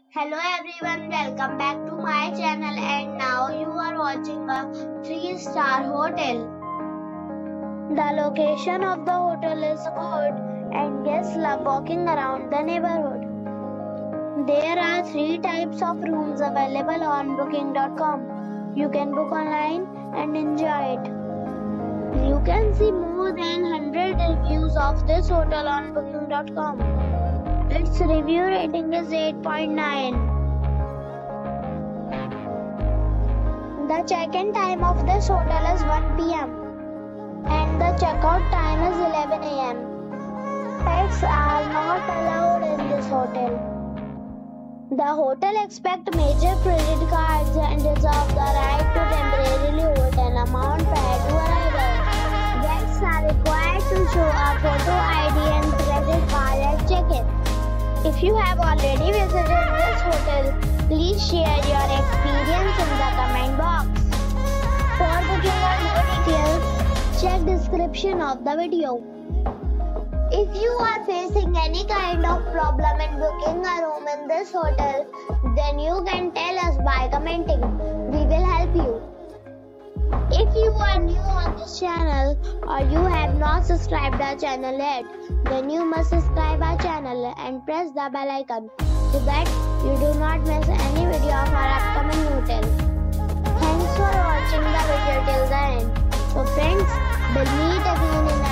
Hello everyone, welcome back to my channel and now you are watching a 3-star hotel. The location of the hotel is good and guests love walking around the neighborhood. There are 3 types of rooms available on booking.com. You can book online and enjoy it. You can see more than 100 reviews of this hotel on booking.com. Its review rating is 8.9. The check-in time of this hotel is 1 p.m. and the check-out time is 11 a.m. Pets are not allowed in this hotel. The hotel accepts major credit cards and reserves the right to temporarily hold an amount prior to arrival. Guests are required to show a photo ID and credit card at check-in. If you have already visited this hotel, please share your experience in the comment box. For booking or more details, check description of the video. If you are facing any kind of problem in booking a room in this hotel, then you can tell us by commenting. We will help you. If you are new on this channel or you have not subscribed our channel yet, then you must subscribe our channel and press the bell icon so that you do not miss any video of our upcoming hotel. Thanks for watching the video till the end. So friends, we'll meet again in